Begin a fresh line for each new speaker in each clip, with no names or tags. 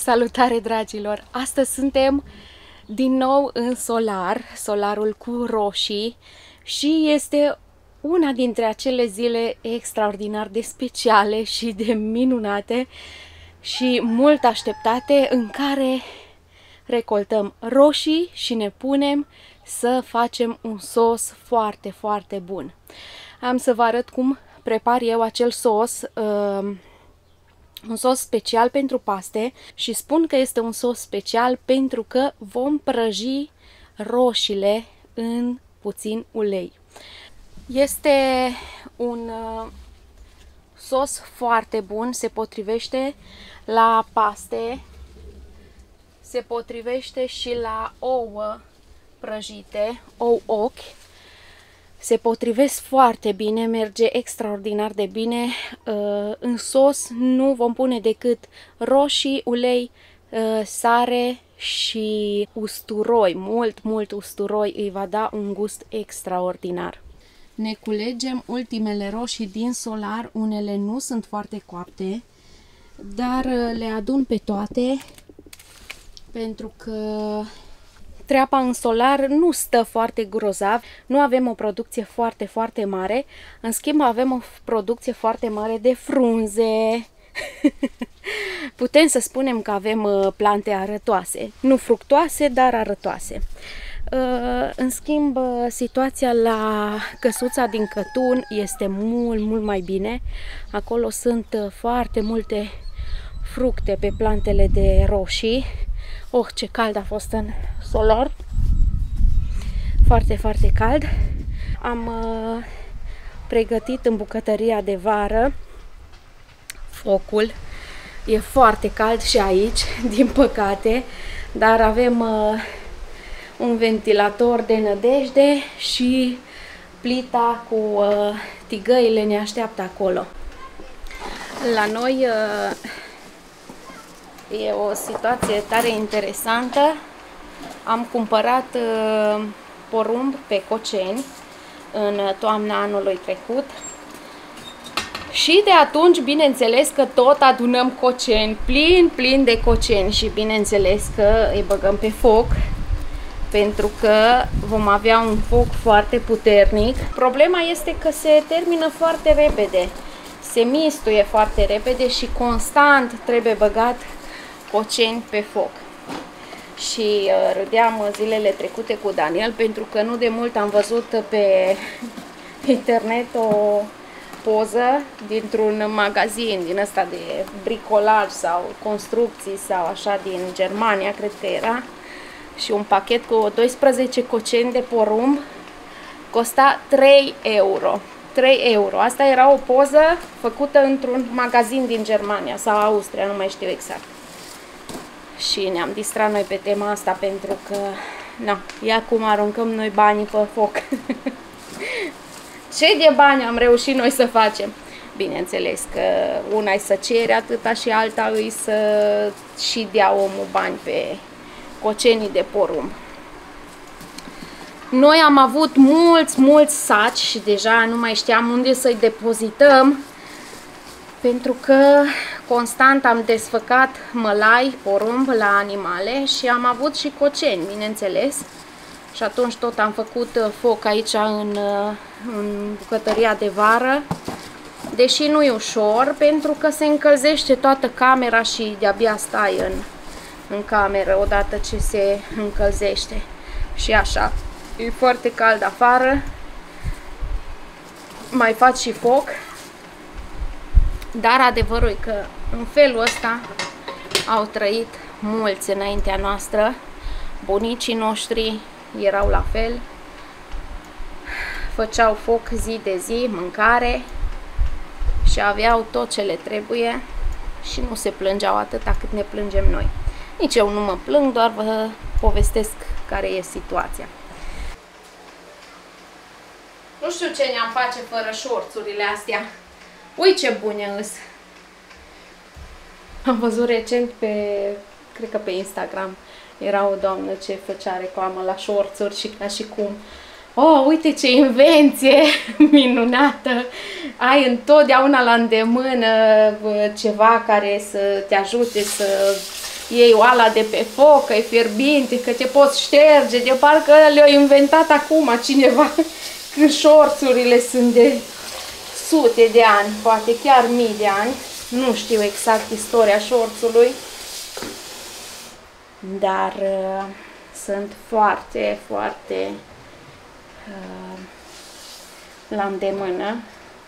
Salutare, dragilor! Astăzi suntem din nou în solar, solarul cu roșii, și este una dintre acele zile extraordinar de speciale și de minunate și mult așteptate, în care recoltăm roșii și ne punem să facem un sos foarte, foarte bun. Am să vă arăt cum prepar eu acel sos, un sos special pentru paste, și spun că este un sos special pentru că vom prăji roșiile în puțin ulei. Este un sos foarte bun, se potrivește la paste, se potrivește și la ouă prăjite, ou ochi. Se potrivesc foarte bine, merge extraordinar de bine. În sos nu vom pune decât roșii, ulei, sare și usturoi. Mult usturoi, îi va da un gust extraordinar. Ne culegem ultimele roșii din solar, unele nu sunt foarte coapte, dar le adun pe toate pentru că treaba în solar nu stă foarte grozav, nu avem o producție foarte mare, în schimb avem o producție foarte mare de frunze. Putem să spunem că avem plante arătoase, nu fructoase, dar arătoase. În schimb, situația la căsuța din Cătun este mult mai bine. Acolo sunt foarte multe fructe pe plantele de roșii. Oh, ce cald a fost în solar! Foarte cald. Am pregătit în bucătăria de vară focul. E foarte cald și aici, din păcate, dar avem un ventilator de nădejde și plita cu tigăile ne așteaptă acolo. La noi e o situație tare interesantă. Am cumpărat porumb pe Coceni în toamna anului trecut și de atunci, bineînțeles că tot adunăm coceni, plin de coceni, și bineînțeles că îi băgăm pe foc pentru că vom avea un foc foarte puternic. Problema este că se termină foarte repede, se mistuie foarte repede și constant trebuie băgat coceni pe foc. Și râdeam zilele trecute cu Daniel pentru că nu de mult am văzut pe internet o poză dintr-un magazin din ăsta de bricolaj sau construcții sau așa, din Germania, cred că era, și un pachet cu 12 coceni de porumb costa 3 euro. 3 euro. Asta era o poză făcută într-un magazin din Germania sau Austria, nu mai știu exact. Și ne-am distrat noi pe tema asta pentru că, na, ia cum aruncăm noi banii pe foc. Ce de bani am reușit noi să facem? Bineînțeles că una e să cere atâta și alta îi să și dea omul bani pe cocenii de porumb. Noi am avut mulți saci și deja nu mai știam unde să-i depozităm, pentru că constant am desfăcat mălai, porumb la animale și am avut și coceni, bineînțeles. Și atunci tot am făcut foc aici în bucătăria de vară, deși nu e ușor, pentru că se încălzește toată camera și de-abia stai în cameră odată ce se încălzește. Și așa, e foarte cald afară, mai faci și foc, dar adevărul e că în felul ăsta au trăit mulți înaintea noastră. Bunicii noștri erau la fel, făceau foc zi de zi, mâncare, și aveau tot ce le trebuie și nu se plângeau atâta cât ne plângem noi. Nici eu nu mă plâng, doar vă povestesc care e situația. Nu știu ce ne-am face fără șorțurile astea. Ui, ce bune îs! Am văzut recent cred că pe Instagram, era o doamnă ce făcea reclamă la șorțuri și ca și cum: oh, uite ce invenție minunată! Ai întotdeauna la îndemână ceva care să te ajute să iei oala de pe foc, că e fierbinte, că te poți șterge, de parcă le-au inventat acum cineva, când șorțurile sunt de sute de ani, poate chiar mii de ani. Nu știu exact istoria șorțului, dar sunt foarte, foarte la îndemână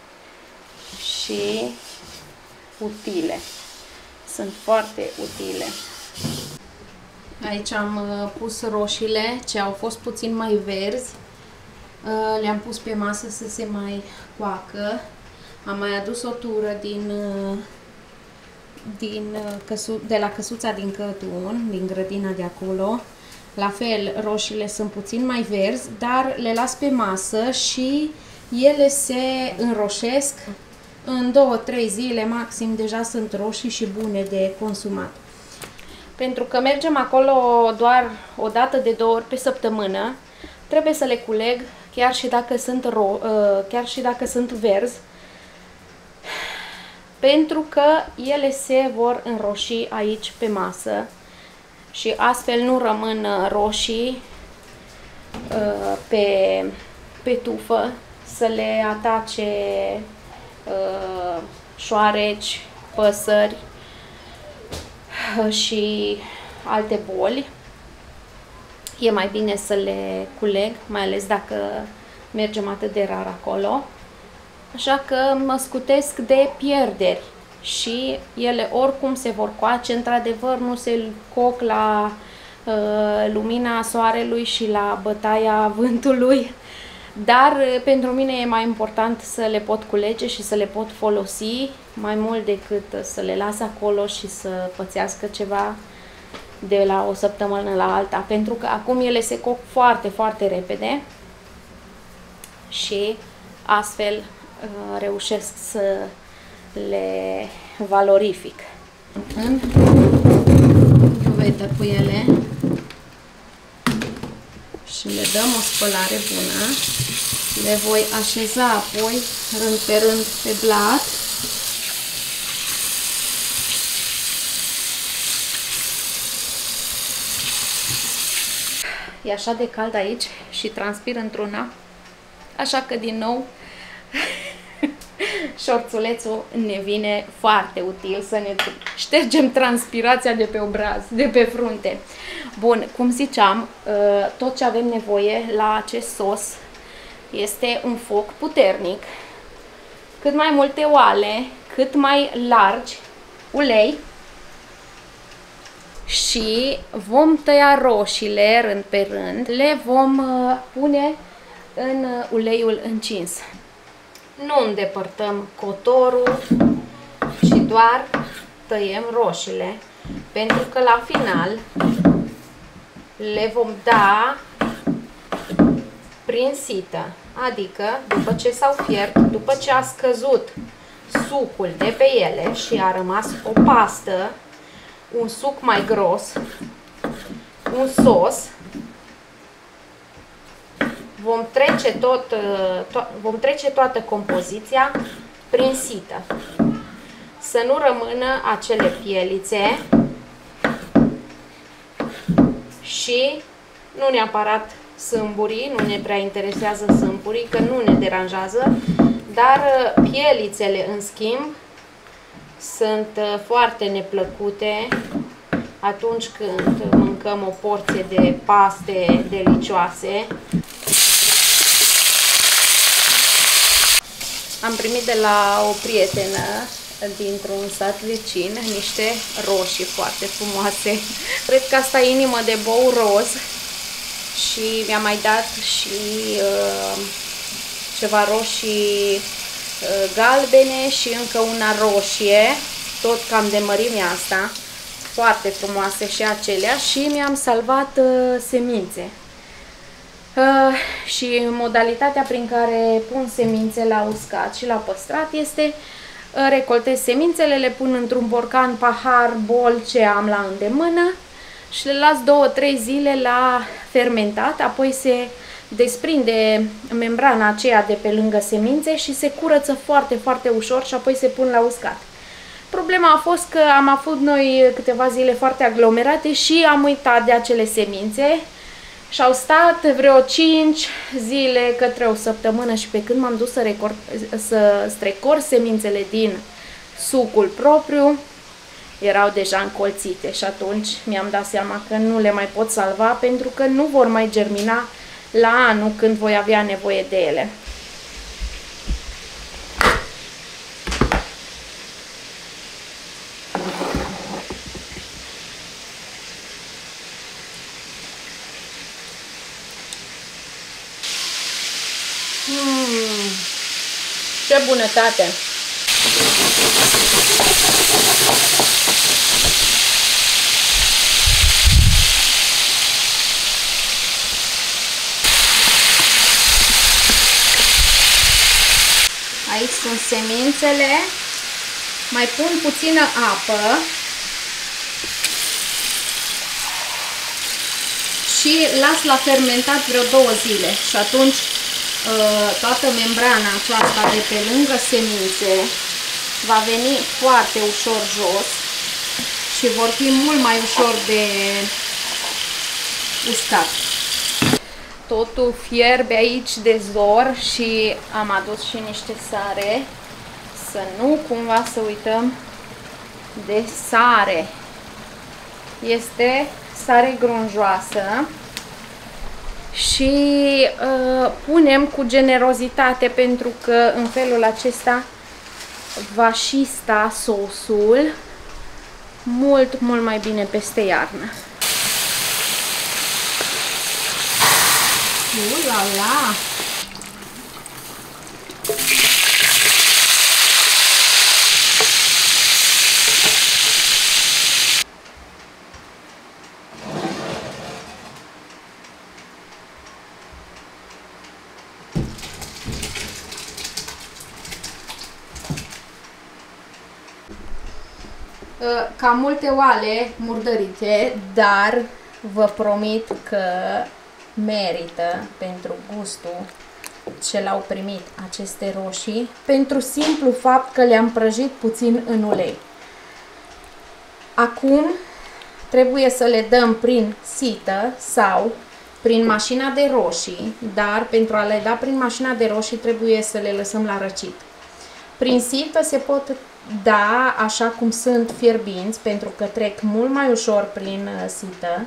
și utile. Sunt foarte utile. Aici am pus roșiile ce au fost puțin mai verzi. Le-am pus pe masă să se mai coacă. Am mai adus o tură de la căsuța din Cătun, din grădina de acolo. La fel, roșiile sunt puțin mai verzi, dar le las pe masă și ele se înroșesc. În 2-3 zile maxim deja sunt roșii și bune de consumat. Pentru că mergem acolo doar o dată de 2 ori pe săptămână, trebuie să le culeg chiar și dacă sunt verzi, pentru că ele se vor înroși aici pe masă și astfel nu rămân roșii pe tufă să le atace șoareci, păsări și alte boli. E mai bine să le culeg, mai ales dacă mergem atât de rar acolo. Așa că mă scutesc de pierderi și ele oricum se vor coace. Într-adevăr, nu se coc la lumina soarelui și la bătaia vântului, dar pentru mine e mai important să le pot culege și să le pot folosi mai mult decât să le las acolo și să pățească ceva de la o săptămână la alta, pentru că acum ele se coc foarte, foarte repede și astfel reușesc să le valorific. În iuvetă cu ele și le dăm o spălare bună. Le voi așeza apoi rând pe rând pe blat. E așa de cald aici și transpir într-una, așa că din nou șorțulețul ne vine foarte util să ne ștergem transpirația de pe obraz, de pe frunte. Bun, cum ziceam, tot ce avem nevoie la acest sos este un foc puternic, cât mai multe oale, cât mai largi, ulei și vom tăia roșiile rând pe rând, le vom pune în uleiul încins. Nu îndepărtăm cotorul, ci doar tăiem roșiile, pentru că la final le vom da prin sită, adică după ce s-au fiert, după ce a scăzut sucul de pe ele și a rămas o pastă, un suc mai gros, un sos, vom trece toată compoziția prin sită. Să nu rămână acele pielițe și nu neapărat sâmburii, nu ne prea interesează sâmburii, că nu ne deranjează, dar pielițele, în schimb, sunt foarte neplăcute atunci când mâncăm o porție de paste delicioase. Am primit de la o prietenă dintr-un sat vecin niște roșii foarte frumoase. Cred că asta e inimă de bou roz și mi-a mai dat și ceva roșii galbene și încă una roșie, tot cam de mărimea asta, foarte frumoase și acelea, și mi-am salvat semințe. Și modalitatea prin care pun semințe la uscat și la păstrat este: recoltez semințele, le pun într-un borcan, pahar, bol, ce am la îndemână și le las 2-3 zile la fermentat, apoi se desprinde membrana aceea de pe lângă semințe și se curăță foarte, foarte ușor și apoi se pun la uscat. Problema a fost că am avut noi câteva zile foarte aglomerate și am uitat de acele semințe și au stat vreo 5 zile către o săptămână și pe când m-am dus să strecor semințele din sucul propriu, erau deja încolțite și atunci mi-am dat seama că nu le mai pot salva pentru că nu vor mai germina la anul când voi avea nevoie de ele. Ce bunătate! Aici sunt semințele. Mai pun puțină apă și las la fermentat vreo 2 zile și atunci toată membrana aceasta de pe lângă semințe va veni foarte ușor jos și vor fi mult mai ușor de uscat. Totul fierbe aici de zor și am adus și niște sare, să nu cumva să uităm de sare. Este sare grunjoasă și punem cu generozitate pentru că în felul acesta va și sta sosul mult mai bine peste iarnă. La la! Cam multe oale murdărite, dar vă promit că merită pentru gustul ce l-au primit aceste roșii, pentru simplu fapt că le-am prăjit puțin în ulei. Acum trebuie să le dăm prin sită sau prin mașina de roșii, dar pentru a le da prin mașina de roșii trebuie să le lăsăm la răcit. Prin sită se pot da așa cum sunt fierbinți, pentru că trec mult mai ușor prin sită.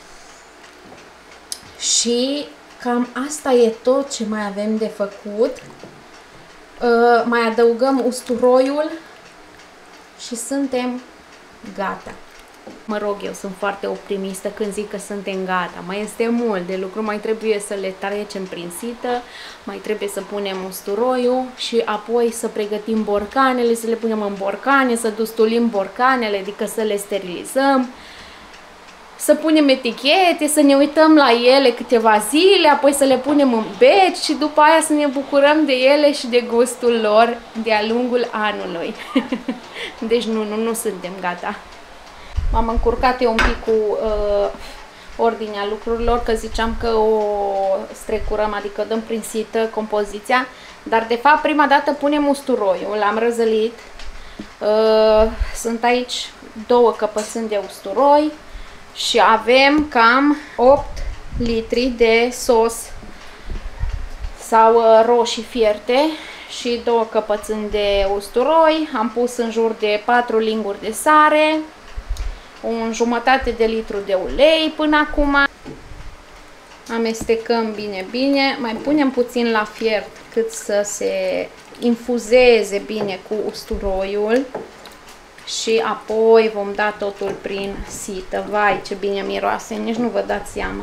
Și cam asta e tot ce mai avem de făcut. Mai adăugăm usturoiul și suntem gata. Mă rog, eu sunt foarte optimistă când zic că suntem gata. Mai este mult de lucru, mai trebuie să le trecem prin sită, mai trebuie să punem usturoiul și apoi să pregătim borcanele, să le punem în borcane, să dustulim borcanele, adică să le sterilizăm, să punem etichete, să ne uităm la ele câteva zile, apoi să le punem în beci și după aia să ne bucurăm de ele și de gustul lor de-a lungul anului. Deci nu suntem gata. M-am încurcat eu un pic cu ordinea lucrurilor, că ziceam că o strecurăm, adică dăm prin sită compoziția, dar de fapt prima dată punem usturoiul, l-am răzălit, sunt aici 2 căpățâni de usturoi și avem cam 8 litri de sos sau roșii fierte și 2 căpățâni de usturoi, am pus în jur de 4 linguri de sare, un jumătate de litru de ulei până acum. Amestecăm bine, mai punem puțin la fiert cât să se infuzeze bine cu usturoiul și apoi vom da totul prin sită. Vai, ce bine miroase, nici nu vă dați seama.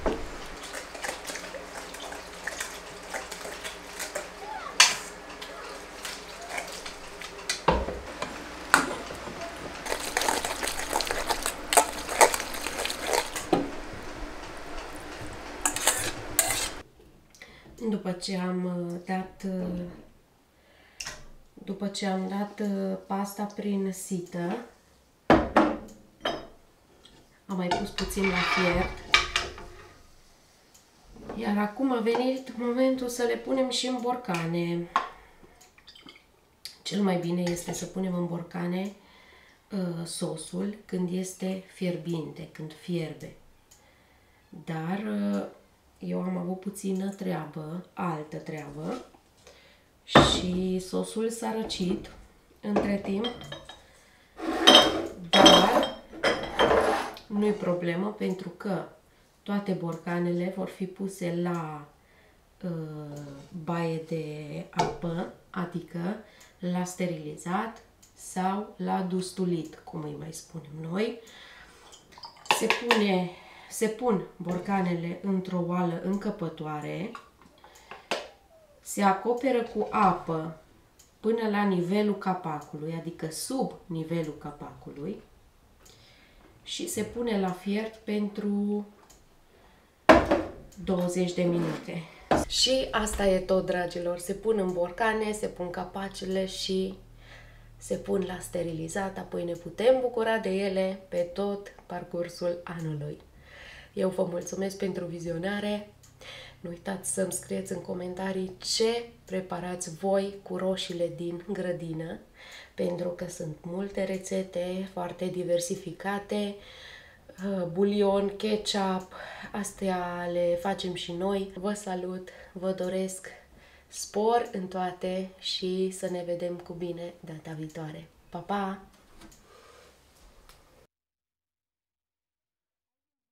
După ce am dat pasta prin sită, am mai pus puțin la fiert, iar acum a venit momentul să le punem și în borcane. Cel mai bine este să punem în borcane
sosul când este fierbinte, când fierbe. Dar eu am avut puțină treabă, altă treabă, și sosul s-a răcit între timp, dar nu-i problemă pentru că toate borcanele vor fi puse la baie de apă, adică la sterilizat sau la dustulit, cum îi mai spunem noi. Se pun borcanele într-o oală încăpătoare, se acoperă cu apă până la nivelul capacului, adică sub nivelul capacului, și se pune la fiert pentru 20 de minute. Și asta e tot, dragilor. Se pun în borcane, se pun capacele și se pun la sterilizat, apoi ne putem bucura de ele pe tot parcursul anului. Eu vă mulțumesc pentru vizionare. Nu uitați să-mi scrieți în comentarii ce preparați voi cu roșiile din grădină, pentru că sunt multe rețete foarte diversificate, bulion, ketchup, astea le facem și noi. Vă salut, vă doresc spor în toate și să ne vedem cu bine data viitoare. Pa, pa!